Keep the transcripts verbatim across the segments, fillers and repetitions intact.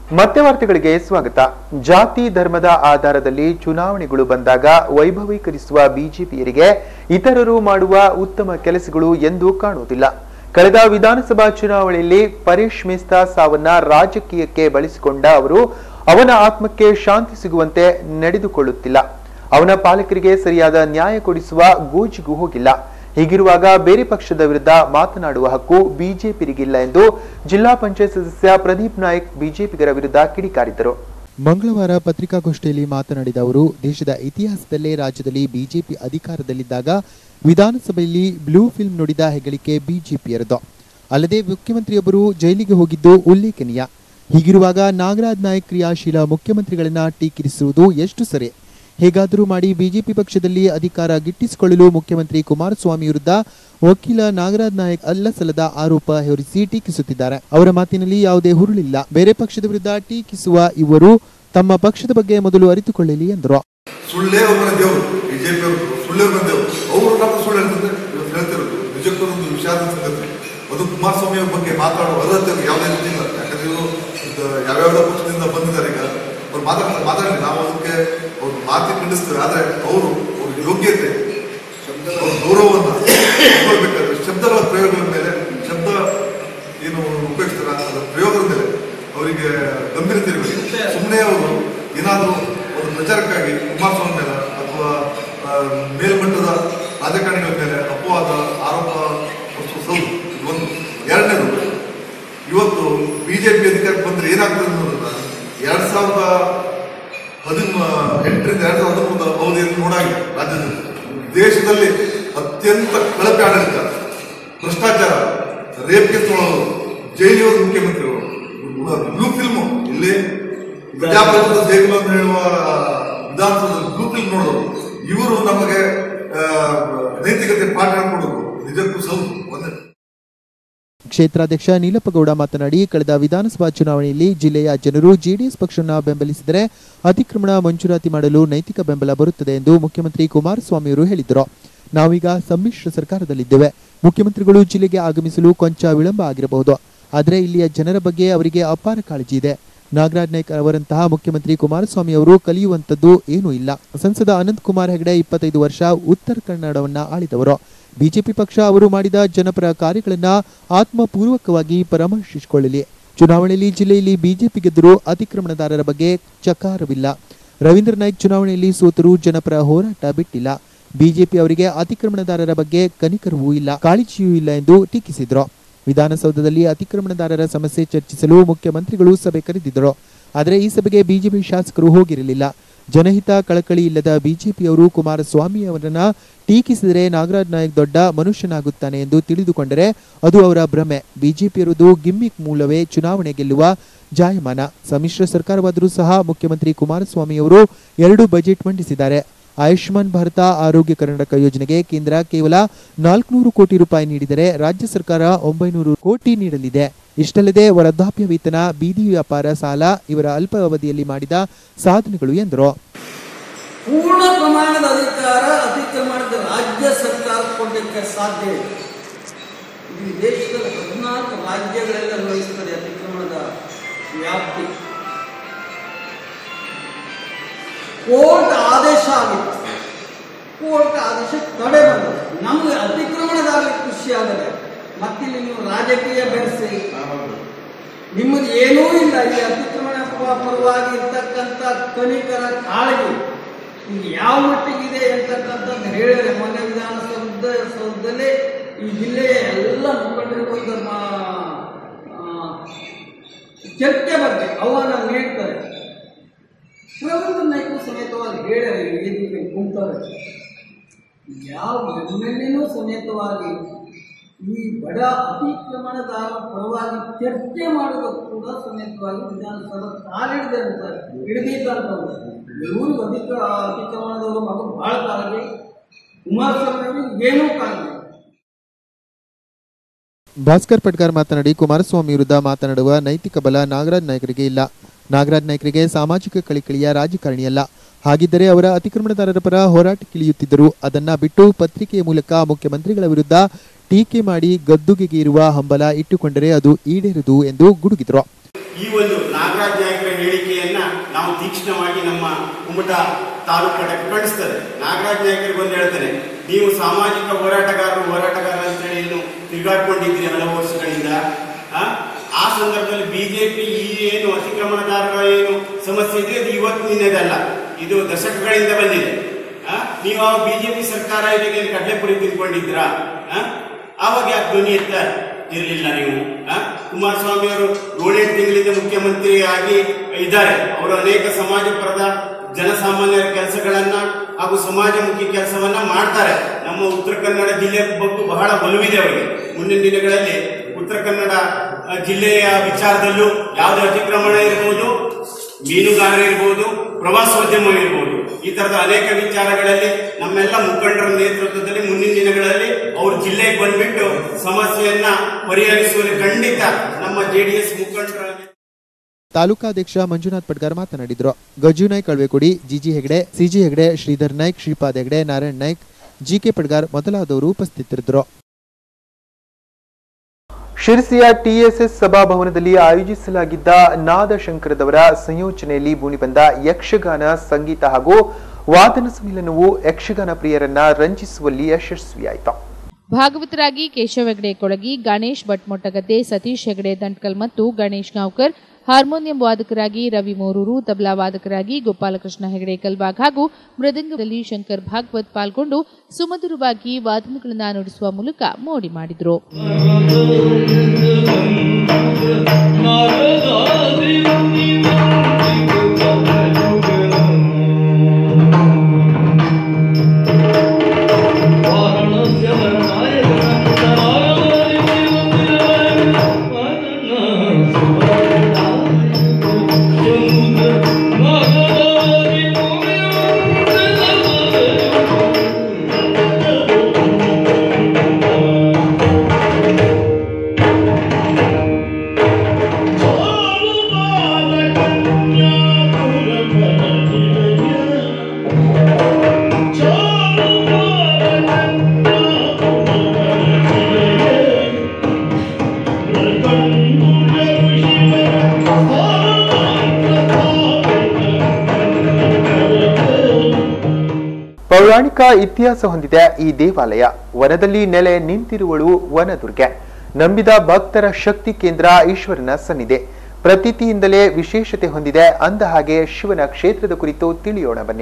ಮತ್ತೆ ವಾರ್ತೆಗಳಿಗೆ ಸ್ವಾಗತ. ಜಾತಿ ಧರ್ಮದ ಆಧಾರದಲ್ಲಿ ಚುನಾವಣೆಗಳು ಬಂದಾಗ ವೈಭವೀಕರಿಸುವ ಬಿಜೆಪಿಯರಿಗೆ ಇತರರು ಮಾಡುವ ಉತ್ತಮ ಕೆಲಸಗಳು ಎಂದು ಕಾಣುವುದಿಲ್ಲ. ಕಳೆದ ವಿಧಾನಸಭಾ ಚುನಾವಣೆಯಲ್ಲಿ ಪರೇಶ್ ಮೇಸ್ತಾ ಸಾವನ್ನ ರಾಜಕೀಯಕ್ಕೆ ಬಳಸಿಕೊಂಡ ಅವರು ಅವನ ಆತ್ಮಕ್ಕೆ ಶಾಂತಿ ಸಿಗುವಂತೆ ನಡೆದುಕೊಳ್ಳುತ್ತಿಲ್ಲ. ಅವನ ಪಾಲಕರಿಗೆ ಸರಿಯಾದ ನ್ಯಾಯ ಕೊಡಿಸುವ ಗೋಜಿಗೂ ಹೋಗಿಲ್ಲ. ಹೀಗಿರುವಾಗ ಬೇರೆ ಪಕ್ಷದ ವಿರುದ್ಧ ಮಾತನಾಡುವ ಹಕ್ಕು ಬಿಜೆಪಿಗಿಲ್ಲ ಎಂದು ಜಿಲ್ಲಾ ಪಂಚಾಯತ್ ಸದಸ್ಯ ಪ್ರದೀಪ್ ನಾಯಕ್ ಬಿಜೆಪಿಗರ ವಿರುದ್ಧ ಕಿಡಿಕಾರಿದರು. ಮಂಗಳವಾರ ಪತ್ರಿಕಾಗೋಷ್ಠಿಯಲ್ಲಿ ಮಾತನಾಡಿದ ಅವರು, ದೇಶದ ಇತಿಹಾಸದಲ್ಲೇ ರಾಜ್ಯದಲ್ಲಿ ಬಿಜೆಪಿ ಅಧಿಕಾರದಲ್ಲಿದ್ದಾಗ ವಿಧಾನಸಭೆಯಲ್ಲಿ ಬ್ಲೂ ಫಿಲ್ಮ್ ನುಡಿದ ಹೆಗ್ಗಳಿಕೆ ಬಿಜೆಪಿಯರದು. ಅಲ್ಲದೆ ಮುಖ್ಯಮಂತ್ರಿಯೊಬ್ಬರು ಜೈಲಿಗೆ ಹೋಗಿದ್ದು ಉಲ್ಲೇಖನೀಯ. ಹೀಗಿರುವಾಗ ನಾಗರಾಜ್ ನಾಯಕ್ ಕ್ರಿಯಾಶೀಲ ಮುಖ್ಯಮಂತ್ರಿಗಳನ್ನ ಟೀಕಿಸುವುದು ಎಷ್ಟು ಸರಿ? ಹೇಗಾದರೂ ಮಾಡಿ ಬಿಜೆಪಿ ಪಕ್ಷದಲ್ಲಿ ಅಧಿಕಾರ ಗಿಟ್ಟಿಸಿಕೊಳ್ಳಲು ಮುಖ್ಯಮಂತ್ರಿ ಕುಮಾರಸ್ವಾಮಿ ವಿರುದ್ಧ ವಕೀಲ ನಾಗರಾಜ್ ನಾಯಕ್ ಅಲ್ಲಸಲ್ಲದ ಆರೋಪ ಹೊರಿಸಿ ಟೀಕಿಸುತ್ತಿದ್ದಾರೆ. ಅವರ ಮಾತಿನಲ್ಲಿ ಯಾವುದೇ ಹುರುಳಿಲ್ಲ. ಬೇರೆ ಪಕ್ಷದ ವಿರುದ್ಧ ಟೀಕಿಸುವ ಇವರು ತಮ್ಮ ಪಕ್ಷದ ಬಗ್ಗೆ ಮೊದಲು ಅರಿತುಕೊಳ್ಳಲಿ ಎಂದರು. ಅದು ಕುಮಾರಸ್ವಾಮಿ ಬಗ್ಗೆ ಮಾತಾಡುವ ಅರ್ಹತೆ ಯಾವುದೇ ರೀತಿಯಿಲ್ಲ. ಯಾಕಂದ್ರೆ ಇವರು ಯಾವ್ಯಾವ ಪಕ್ಷದಿಂದ ಬಂದಿದ್ದಾರೆ. ಈಗ ಅವ್ರು ಮಾತಾಡ್ತಾರೆ ಮಾತಾಡಲಿ, ನಾವು ಅದಕ್ಕೆ ಅವ್ರು ಮಾತಿ ಖಂಡಿಸ್ತೇವೆ. ಆದರೆ ಅವರು ಅವ್ರಿಗೆ ಯೋಗ್ಯತೆ, ಅವ್ರ ಗೌರವವನ್ನು ಬೇಕಾದ್ರೆ ಶಬ್ದಗಳ ಪ್ರಯೋಗಗಳ ಮೇಲೆ, ಶಬ್ದ ಏನು ಉಪಯೋಗಿಸ್ತಾರ ಅದರ ಪ್ರಯೋಗದ ಮೇಲೆ ಅವರಿಗೆ ಗಂಭೀರತೆ ಇರಬೇಕು. ಸುಮ್ಮನೆ ಅವರು ಏನಾದರೂ ಒಂದು ಪ್ರಚಾರಕ್ಕಾಗಿ ಕುಮಾರಸ್ವಾಮಿ ಮೇಲೆ ಅಥವಾ ಮೇಲ್ಮಟ್ಟದ ರಾಜಕಾರಣಿಗಳ ಮೇಲೆ ಅಪವಾದ ಆರೋಪ ಹೊರಿಸುವುದು ಒಂದು. ಎರಡನೇದು, ಇವತ್ತು ಬಿಜೆಪಿ ಅಧಿಕಾರಕ್ಕೆ ಬಂದರೆ ಏನಾಗ್ತದೆ ಅನ್ನೋದನ್ನ ಎರಡ್ ಸಾವಿರದ ಹದಿನ ಎಂಟರಿಂದ ಎರಡ್ ಸಾವಿರದ ಹದಿಮೂರು ಅವಧಿಯಲ್ಲಿ ನೋಡಾಗಿದೆ. ರಾಜ್ಯದಲ್ಲಿ ದೇಶದಲ್ಲಿ ಅತ್ಯಂತ ಕಳಪೆ ಆಡಳಿತ, ಭ್ರಷ್ಟಾಚಾರ, ರೇಪ್ ಕೇಸ್ ಮಾಡೋದು, ಜೈಲಿನ ಮುಖ್ಯಮಂತ್ರಿಗಳು, ಬ್ಲೂ ಫಿಲ್ಮ್ ಇಲ್ಲಿ ಪ್ರಜಾಪ್ರಭುತ್ವ ದೇಗುಲ ಅಂತ ಹೇಳುವ ವಿಧಾನಸೌಧದಲ್ಲಿ ಬ್ಲೂ ಫಿಲ್ಮ್ ನೋಡೋದು, ಇವರು ನಮಗೆ ನೈತಿಕತೆ ಪಾಠ ಕೊಡೋದು ನಿಜಕ್ಕೂ ಸೌದು. ಒಂದೇ ಕ್ಷೇತ್ರಾಧ್ಯಕ್ಷ ನೀಲಪ್ಪಗೌಡ ಮಾತನಾಡಿ, ಕಳೆದ ವಿಧಾನಸಭಾ ಚುನಾವಣೆಯಲ್ಲಿ ಜಿಲ್ಲೆಯ ಜನರು ಜೆಡಿಎಸ್ ಪಕ್ಷವನ್ನು ಬೆಂಬಲಿಸಿದರೆ ಅತಿಕ್ರಮಣ ಮಂಜೂರಾತಿ ಮಾಡಲು ನೈತಿಕ ಬೆಂಬಲ ಬರುತ್ತದೆ ಎಂದು ಮುಖ್ಯಮಂತ್ರಿ ಕುಮಾರಸ್ವಾಮಿ ಅವರು ಹೇಳಿದರು. ನಾವೀಗ ಸಮ್ಮಿಶ್ರ ಸರ್ಕಾರದಲ್ಲಿದ್ದೇವೆ. ಮುಖ್ಯಮಂತ್ರಿಗಳು ಜಿಲ್ಲೆಗೆ ಆಗಮಿಸಲು ಕೊಂಚ ವಿಳಂಬ ಆಗಿರಬಹುದು, ಆದರೆ ಇಲ್ಲಿಯ ಜನರ ಬಗ್ಗೆ ಅವರಿಗೆ ಅಪಾರ ಕಾಳಜಿ ಇದೆ. ನಾಗರಾಜ್ ನಾಯ್ಕ್ ಅವರಂತಹ ಮುಖ್ಯಮಂತ್ರಿ ಕುಮಾರಸ್ವಾಮಿ ಅವರು ಕಲಿಯುವಂತದ್ದು ಏನೂ ಇಲ್ಲ. ಸಂಸದ ಅನಂತ್ ಕುಮಾರ್ ಹೆಗಡೆ ಇಪ್ಪತ್ತೈದು ವರ್ಷ ಉತ್ತರ ಕನ್ನಡವನ್ನ ಆಳಿದವರು. ಬಿಜೆಪಿ ಪಕ್ಷ ಅವರು ಮಾಡಿದ ಜನಪರ ಕಾರ್ಯಗಳನ್ನ ಆತ್ಮಪೂರ್ವಕವಾಗಿ ಪರಾಮರ್ಶಿಸಿಕೊಳ್ಳಲಿ. ಚುನಾವಣೆಯಲ್ಲಿ ಜಿಲ್ಲೆಯಲ್ಲಿ ಬಿಜೆಪಿ ಗೆದ್ದರೂ ಅತಿಕ್ರಮಣದಾರರ ಬಗ್ಗೆ ಚಕಾರವಿಲ್ಲ. ರವೀಂದ್ರ ನಾಯ್ಕ್ ಚುನಾವಣೆಯಲ್ಲಿ ಸೋತರೂ ಜನಪರ ಹೋರಾಟ ಬಿಟ್ಟಿಲ್ಲ. ಬಿಜೆಪಿ ಅವರಿಗೆ ಅತಿಕ್ರಮಣದಾರರ ಬಗ್ಗೆ ಕನಿಕರವೂ ಇಲ್ಲ, ಕಾಳಜಿಯೂ ಇಲ್ಲ ಎಂದು ಟೀಕಿಸಿದ್ರು. ವಿಧಾನಸೌಧದಲ್ಲಿ ಅತಿಕ್ರಮಣದಾರರ ಸಮಸ್ಯೆ ಚರ್ಚಿಸಲು ಮುಖ್ಯಮಂತ್ರಿಗಳು ಸಭೆ ಕರೆದಿದ್ದರು. ಆದರೆ ಈ ಸಭೆಗೆ ಬಿಜೆಪಿ ಶಾಸಕರು ಹೋಗಿರಲಿಲ್ಲ. ಜನಹಿತ ಕಳಕಳಿ ಇಲ್ಲದ ಬಿಜೆಪಿಯವರು ಕುಮಾರಸ್ವಾಮಿ ಅವರನ್ನ ಟೀಕಿಸಿದರೆ ನಾಗರಾಜ್ ನಾಯಕ್ ದೊಡ್ಡ ಮನುಷ್ಯನಾಗುತ್ತಾನೆ ಎಂದು ತಿಳಿದುಕೊಂಡರೆ ಅದು ಅವರ ಭ್ರಮೆ. ಬಿಜೆಪಿಯರುವುದು ಗಿಮ್ಮಿಕ್ ಮೂಲವೇ ಚುನಾವಣೆ ಗೆಲ್ಲುವ ಜಾಯಮಾನ. ಸಮ್ಮಿಶ್ರ ಸರ್ಕಾರವಾದರೂ ಸಹ ಮುಖ್ಯಮಂತ್ರಿ ಕುಮಾರಸ್ವಾಮಿ ಅವರು ಎರಡು ಬಜೆಟ್ ಮಂಡಿಸಿದ್ದಾರೆ. ಆಯುಷ್ಮಾನ್ ಭಾರತ ಆರೋಗ್ಯ ಕರ್ನಾಟಕ ಯೋಜನೆಗೆ ಕೇಂದ್ರ ಕೇವಲ ನಾಲ್ಕುನೂರು ಕೋಟಿ ರೂಪಾಯಿ ನೀಡಿದರೆ ರಾಜ್ಯ ಸರ್ಕಾರ ಒಂಬೈನೂರು ಕೋಟಿ ನೀಡಲಿದೆ. ಇಷ್ಟಲ್ಲದೆ ವೃದ್ಧಾಪ್ಯ ವೇತನ, ಬೀದಿ ವ್ಯಾಪಾರ ಸಾಲ ಇವರ ಅಲ್ಪ ಅವಧಿಯಲ್ಲಿ ಮಾಡಿದ ಸಾಧನೆಗಳು ಎಂದರು. ಪೂರ್ಣ ಪ್ರಮಾಣದ ಅಧಿಕಾರ ಅತಿಕ್ರಮಣದ ರಾಜ್ಯ ಸರ್ಕಾರ ಕೊಡಲಿಕ್ಕೆ ಸಾಧ್ಯ ಇದೆ. ಈ ದೇಶದ ಹದಿನಾಲ್ಕು ರಾಜ್ಯಗಳೆಲ್ಲ ವಹಿಸುತ್ತದೆ ಅತಿಕ್ರಮಣದ ವ್ಯಾಪ್ತಿ. ಕೋರ್ಟ್ ಆದೇಶ ಆಗಿತ್ತು, ಕೋರ್ಟ್ ಆದೇಶ ತಡೆ ಬಂದಿದೆ. ನಮಗೆ ಅತಿಕ್ರಮಣದಾಗಲಿ ಖುಷಿ ಆಗದೆ ಮತ್ತಿಲ್ಲಿ ನೀವು ರಾಜಕೀಯ ಬೆರೆಸಿ ನಿಮ್ಮದು ಏನೂ ಇಲ್ಲ. ಈ ಅತಿಕ್ರಮಣ ಪರವಾಗಿ ಇರ್ತಕ್ಕಂಥ ಕನಿಕರ ಕಾಳಜಿ ಈಗ ಯಾವ ಮಟ್ಟಿಗಿದೆ ಅಂತಕ್ಕಂಥದ್ದು ಹೇಳಿದ್ರೆ ಮೊನ್ನೆ ವಿಧಾನಸೌಧ ಸೌಧದಲ್ಲೇ ಈ ಜಿಲ್ಲೆಯ ಎಲ್ಲ ಮುಖಂಡರಿಗೂ ಇದರ ಚರ್ಚೆ ಬಗ್ಗೆ ಆಹ್ವಾನ ನೀಡ್ತಾರೆ. ರವೀಂದ್ರ ನಾಯ್ಕ ಸಮೇತವಾಗಿ ಹೇಳ್ಯಾರೆ, ವೇದಿಕೆ ಕುಂತಾರೆ. ಯಾವ ಎಮ್ ಎಲ್ ಎನೂ ಸಮೇತವಾಗಿ ಈ ಬಡ ಅತಿಕ್ರಮಣದಾರ ಪರವಾಗಿ ಚರ್ಚೆ ಮಾಡೋದಕ್ಕೂ ಕೂಡ ಸಮೇತವಾಗಿ ವಿಧಾನಸಭೆ ಕಾಲಿಡದೆ ಅಂತ ಹಿಡಿದಿದ್ದಂತಂದ್ರೆ ಇವ್ರಿಗೆ ಅಧಿಕ ಅತಿಕ್ರಮಣದವರು ಮಗ ಬಹಳ ಕಾಳಜಿ, ಕುಮಾರಸ್ವಾಮಿ ಏನೂ ಕಾಳಜಿ. ಭಾಸ್ಕರ್ ಪಟ್ಗಾರ್ ಮಾತನಾಡಿ, ಕುಮಾರಸ್ವಾಮಿ ವಿರುದ್ಧ ಮಾತನಾಡುವ ನೈತಿಕ ಬಲ ನಾಗರಾಜ್ ನಾಯ್ಕರಿಗೆ ಇಲ್ಲ. ನಾಗರಾಜ್ ನಾಯ್ಕರಿಗೆ ಸಾಮಾಜಿಕ ಕಳಿಕಳಿಯ ರಾಜಕಾರಣಿಯಲ್ಲ. ಹಾಗಿದ್ದರೆ ಅವರ ಅತಿಕ್ರಮಣದಾರರ ಪರ ಹೋರಾಟಕ್ಕಿಳಿಯುತ್ತಿದ್ದರು. ಅದನ್ನ ಬಿಟ್ಟು ಪತ್ರಿಕೆಯ ಮೂಲಕ ಮುಖ್ಯಮಂತ್ರಿಗಳ ವಿರುದ್ಧ ಟೀಕೆ ಮಾಡಿ ಗದ್ದುಗೆಗೆ ಇರುವ ಹಂಬಲ ಇಟ್ಟುಕೊಂಡರೆ ಅದು ಈಡೇರದು ಎಂದು ಗುಡುಗಿದರು. ಈ ಒಂದು ನಾಗರಾಜ್ ನಾಯಕರ ಹೇಳಿಕೆಯನ್ನ ನಾವು ತೀಕ್ಷ್ಣವಾಗಿ ನಮ್ಮ ಕುಮಟ ತಾಲೂಕು ಕಡೆಗೆ ಕಳಿಸ್ತದೆ. ನಾಗರಾಜ್ ನಾಯಕರಿಗೆ ಒಂದು ಹೇಳ್ತೇನೆ, ನೀವು ಸಾಮಾಜಿಕ ಹೋರಾಟಗಾರರು ಹೋರಾಟಗಾರರು ಅಂತೇಳಿ ಏನು ತಿರುಗಾಡ್ಕೊಂಡಿದ್ರಿ ಹಲವು ವರ್ಷಗಳಿಂದ. ಆ ಸಂದರ್ಭದಲ್ಲಿ ಬಿಜೆಪಿ ಈ ಏನು ಅತಿಕ್ರಮಣದಾರರ ಏನು ಸಮಸ್ಯೆ ಇದೆ ಅದು ಇವತ್ತು ನಿನ್ನೆದಲ್ಲ, ಇದು ದಶಕಗಳಿಂದ ಬಂದಿದೆ. ನೀವು ಆ ಬಿಜೆಪಿ ಸರ್ಕಾರ ಇದಕ್ಕೆ ಕಡಲೆಪುರಿ ತಿನ್ಕೊಂಡಿದ್ರಾ? ಆವಾಗ ಯಾಕೆ ಧ್ವನಿ ಎತ್ತ ಇರಲಿಲ್ಲ ನೀವು? ಕುಮಾರಸ್ವಾಮಿ ಅವರು ಏಳೆಂಟು ತಿಂಗಳಿಂದ ಮುಖ್ಯಮಂತ್ರಿ ಆಗಿ ಇದ್ದಾರೆ. ಅವರು ಅನೇಕ ಸಮಾಜ ಪರದ ಜನಸಾಮಾನ್ಯರ ಕೆಲಸಗಳನ್ನ ಹಾಗೂ ಸಮಾಜಮುಖಿ ಕೆಲಸವನ್ನ ಮಾಡ್ತಾರೆ. ನಮ್ಮ ಉತ್ತರ ಕನ್ನಡ ಜಿಲ್ಲೆ ಬಗ್ಗೆ ಬಹಳ ಒಲವಿದೆ ಅವರಿಗೆ. ಮುಂದಿನ ದಿನಗಳಲ್ಲಿ ಉತ್ತರ ಕನ್ನಡ ಜಿಲ್ಲೆಯ ವಿಚಾರದಲ್ಲೂ ಯಾವುದೇ ಅತಿಕ್ರಮಣ ಇರಬಹುದು, ಮೀನುಗಾರ ಇರಬಹುದು, ಪ್ರವಾಸೋದ್ಯಮ ಇರಬಹುದು, ಈ ತರದ ಅನೇಕ ವಿಚಾರಗಳಲ್ಲಿ ನಮ್ಮೆಲ್ಲ ಮುಖಂಡರ ನೇತೃತ್ವದಲ್ಲಿ ಮುಂದಿನ ದಿನಗಳಲ್ಲಿ ಅವರು ಜಿಲ್ಲೆಗೆ ಬಂದ್ಬಿಟ್ಟು ಸಮಸ್ಯೆಯನ್ನ ಪರಿಹರಿಸುವಲ್ಲಿ ಖಂಡಿತ ನಮ್ಮ ಜೆಡಿಎಸ್ ಮುಖಂಡರ. ತಾಲೂಕಾಧ್ಯಕ್ಷ ಮಂಜುನಾಥ್ ಪಡ್ಗಾರ್ ಮಾತನಾಡಿದ್ರು. Gaju Naik Kalvekodi, GG Hegde, CG Hegde, Shridhar Naik, Shripad Hegde, Narayan Naik, GK Padgar ಮೊದಲಾದವರು ಉಪಸ್ಥಿತರಿದ್ದರು. ಶಿರಸಿಯ ಟಿಎಸ್ಎಸ್ ಸಭಾಭವನದಲ್ಲಿ ಆಯೋಜಿಸಲಾಗಿದ್ದ ನಾದಶಂಕರದವರ ಸಂಯೋಜನೆಯಲ್ಲಿ ಮೂಡಿಬಂದ ಯಕ್ಷಗಾನ ಸಂಗೀತ ಹಾಗೂ ವಾದನ ಸಮ್ಮಿಲನವು ಯಕ್ಷಗಾನ ಪ್ರಿಯರನ್ನ ರಂಜಿಸುವಲ್ಲಿ ಯಶಸ್ವಿಯಾಯಿತು. ಭಾಗವತರಾಗಿ ಕೇಶವ ಹೆಗಡೆ ಕೊಳಗಿ, ಗಣೇಶ್ ಭಟ್ ಮೊಟ್ಟಗದ್ದೆ, ಸತೀಶ್ ಹೆಗಡೆ ದಂಟ್ಕಲ್ ಮತ್ತು ಗಣೇಶ್ ಗಾಂವ್ಕರ್, ಹಾರ್ಮೋನಿಯಂ ವಾದಕರಾಗಿ ರವಿ ಮೋರೂರು, ತಬಲಾ ವಾದಕರಾಗಿ ಗೋಪಾಲಕೃಷ್ಣ ಹೆಗಡೆ ಕಲ್ವಾಗ್ ಹಾಗೂ ಮೃದಂಗದಲ್ಲಿ ಶಂಕರ್ ಭಾಗವತ್ ಪಾಲ್ಗೊಂಡು ಸುಮಧುರವಾಗಿ ವಾದನಗಳನ್ನು ನುಡಿಸುವ ಮೂಲಕ ಮೋಡಿ ಮಾಡಿದರು. ಪೌರಾಣಿಕ ಇತಿಹಾಸ ಹೊಂದಿದೆ ಈ ದೇವಾಲಯ. ವನದಲ್ಲಿ ನೆಲೆ ನಿಂತಿರುವಳು ವನದುರ್ಗೆ. ನಂಬಿದ ಭಕ್ತರ ಶಕ್ತಿ ಕೇಂದ್ರ, ಈಶ್ವರನ ಸನ್ನಿಧಿ. ಪ್ರತೀತಿಯಿಂದಲೇ ವಿಶೇಷತೆ ಹೊಂದಿದೆ. ಅಂದ ಹಾಗೆ ಶಿವನ ಕ್ಷೇತ್ರದ ಕುರಿತು ತಿಳಿಯೋಣ ಬನ್ನಿ.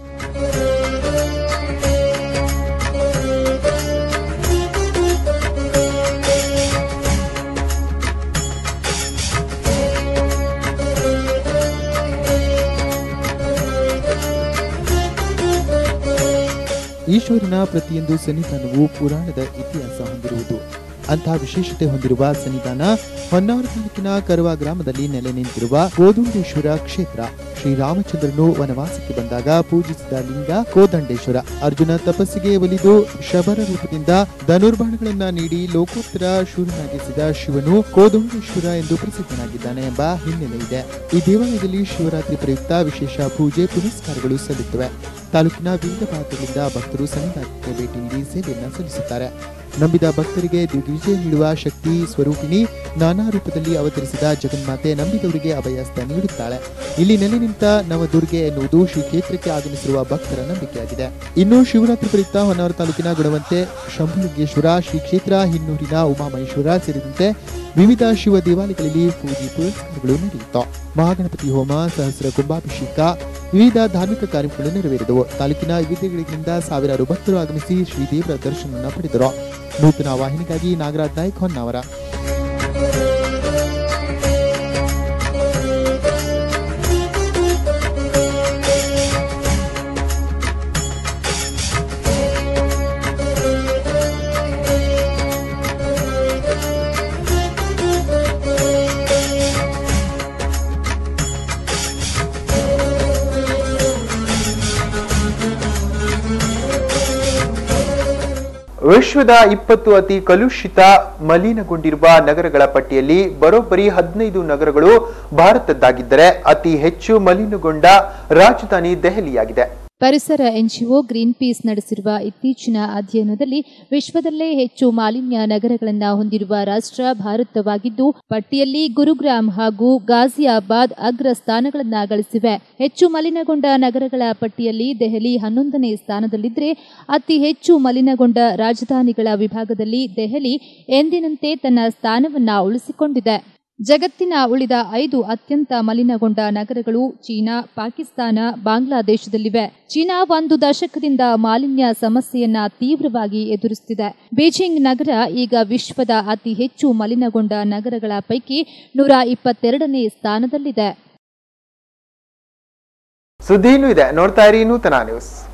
ಈಶ್ವರನ ಪ್ರತಿಯೊಂದು ಸನ್ನಿಧಾನವು ಪುರಾಣದ ಇತಿಹಾಸ ಹೊಂದಿರುವುದು. ಅಂತಹ ವಿಶೇಷತೆ ಹೊಂದಿರುವ ಸನ್ನಿಧಾನ ಹೊನ್ನಾವರ ತಾಲೂಕಿನ ಕರವ ಗ್ರಾಮದಲ್ಲಿ ನೆಲೆ ನಿಂತಿರುವ ಕೋದಂಡೇಶ್ವರ ಕ್ಷೇತ್ರ. ಶ್ರೀರಾಮಚಂದ್ರನು ವನವಾಸಕ್ಕೆ ಬಂದಾಗ ಪೂಜಿಸಿದ ಲಿಂಗ ಕೋದಂಡೇಶ್ವರ. ಅರ್ಜುನ ತಪಸ್ಸಿಗೆ ಒಲಿದು ಶಬರ ರೂಪದಿಂದ ಧನುರ್ಬಾಣಗಳನ್ನ ನೀಡಿ ಲೋಕೋತ್ತರ ಶೂರನಾಗಿಸಿದ ಶಿವನು ಕೋದಂಡೇಶ್ವರ ಎಂದು ಪ್ರಸಿದ್ಧನಾಗಿದ್ದಾನೆ ಎಂಬ ಹಿನ್ನೆಲೆ ಇದೆ. ಈ ದೇವಾಲಯದಲ್ಲಿ ಶಿವರಾತ್ರಿ ಪ್ರಯುಕ್ತ ವಿಶೇಷ ಪೂಜೆ ಪುನಸ್ಕಾರಗಳು ಸಲ್ಲುತ್ತವೆ. ತಾಲೂಕಿನ ವಿವಿಧ ಭಾಗಗಳಿಂದ ಭಕ್ತರು ಸನ್ನಿಧಾನಕ್ಕೆ ಭೇಟಿ ನೀಡಿ ಸೇವೆಯನ್ನು ಸಲ್ಲಿಸುತ್ತಾರೆ. ನಂಬಿದ ಭಕ್ತರಿಗೆ ದಿಗ್ವಿಜಯ ನೀಡುವ ಶಕ್ತಿ ಸ್ವರೂಪಿಣಿ, ನಾನಾ ರೂಪದಲ್ಲಿ ಅವತರಿಸಿದ ಜಗನ್ಮಾತೆ ನಂಬಿದವರಿಗೆ ಅಭಯಸ್ಥ ನೀಡುತ್ತಾಳೆ. ಇಲ್ಲಿ ನೆಲೆ ನಿಂತ ನವದುರ್ಗೆ ಎನ್ನುವುದು ಶ್ರೀ ಕ್ಷೇತ್ರಕ್ಕೆ ಆಗಮಿಸಿರುವ ಭಕ್ತರ ನಂಬಿಕೆಯಾಗಿದೆ. ಇನ್ನು ಶಿವರಾತ್ರಿ ಪ್ರಯುಕ್ತ ಹೊನ್ನಾವರ ತಾಲೂಕಿನ ಗುಣವಂತೆ ಶಂಭುಲಿಂಗೇಶ್ವರ ಶ್ರೀ ಕ್ಷೇತ್ರ, ಹಿನ್ನೂರಿನ ಉಮಾಮಹೇಶ್ವರ ಸೇರಿದಂತೆ ವಿವಿಧ ಶಿವ ದೇವಾಲಯಗಳಲ್ಲಿ ಪೂಜೆ ಪುರಸ್ಕಾರಗಳು ನಡೆಯಿತು. ಮಹಾಗಣಪತಿ ಹೋಮ, ಸಹಸ್ರ ಕುಂಭಾಭಿಷೇಕ, ವಿವಿಧ ಧಾರ್ಮಿಕ ಕಾರ್ಯಕ್ರಮಗಳು ನೆರವೇರಿದವು. ತಾಲೂಕಿನ ವಿವಿಧೆಗಳಿಂದ ಸಾವಿರಾರು ಭಕ್ತರು ಆಗಮಿಸಿ ಶ್ರೀದೇವರ ದರ್ಶನವನ್ನು ಪಡೆದರು. ನೂತನ ವಾಹಿನಿಗಾಗಿ ನಾಗರಾಜ್ ನಾಯ್ಕ್, ಹೊನ್ನಾವರ. ವಿಶ್ವದ ಇಪ್ಪತ್ತು ಅತಿ ಕಲುಷಿತ ಮಲಿನಗೊಂಡಿರುವ ನಗರಗಳ ಪಟ್ಟಿಯಲ್ಲಿ ಬರೋಬ್ಬರಿ ಹದಿನೈದು ನಗರಗಳು ಭಾರತದ್ದಾಗಿದ್ದರೆ ಅತಿ ಹೆಚ್ಚು ಮಲಿನಗೊಂಡ ರಾಜಧಾನಿ ದೆಹಲಿಯಾಗಿದೆ. ಪರಿಸರ ಎನ್ಜಿಒ ಗ್ರೀನ್ ಪೀಸ್ ನಡೆಸಿರುವ ಇತ್ತೀಚಿನ ಅಧ್ಯಯನದಲ್ಲಿ ವಿಶ್ವದಲ್ಲೇ ಹೆಚ್ಚು ಮಾಲಿನ್ಯ ನಗರಗಳನ್ನು ಹೊಂದಿರುವ ರಾಷ್ಟ್ರ ಭಾರತವಾಗಿದ್ದು, ಪಟ್ಟಿಯಲ್ಲಿ ಗುರುಗ್ರಾಮ್ ಹಾಗೂ ಗಾಜಿಯಾಬಾದ್ ಅಗ್ರ ಸ್ಥಾನಗಳನ್ನು ಗಳಿಸಿವೆ. ಹೆಚ್ಚು ಮಲಿನಗೊಂಡ ನಗರಗಳ ಪಟ್ಟಿಯಲ್ಲಿ ದೆಹಲಿ ಹನ್ನೊಂದನೇ ಸ್ಥಾನದಲ್ಲಿದ್ದರೆ, ಅತಿ ಹೆಚ್ಚು ಮಲಿನಗೊಂಡ ರಾಜಧಾನಿಗಳ ವಿಭಾಗದಲ್ಲಿ ದೆಹಲಿ ಎಂದಿನಂತೆ ತನ್ನ ಸ್ಥಾನವನ್ನು ಉಳಿಸಿಕೊಂಡಿದೆ. ಜಗತ್ತಿನ ಉಳಿದ ಐದು ಅತ್ಯಂತ ಮಲಿನಗೊಂಡ ನಗರಗಳು ಚೀನಾ, ಪಾಕಿಸ್ತಾನ, ಬಾಂಗ್ಲಾದೇಶದಲ್ಲಿವೆ. ಚೀನಾ ಒಂದು ದಶಕದಿಂದ ಮಾಲಿನ್ಯ ಸಮಸ್ಯೆಯನ್ನ ತೀವ್ರವಾಗಿ ಎದುರಿಸುತ್ತಿದೆ. ಬೀಜಿಂಗ್ ನಗರ ಈಗ ವಿಶ್ವದ ಅತಿ ಹೆಚ್ಚು ಮಲಿನಗೊಂಡ ನಗರಗಳ ಪೈಕಿ ನೂರ ಇಪ್ಪತ್ತೆರಡನೇ ಸ್ಥಾನದಲ್ಲಿದೆ. ಸುದ್ದಿನೂ ಇದೆ, ನೋಡ್ತಾ ಇರಿ ನೂತನ ನ್ಯೂಸ್.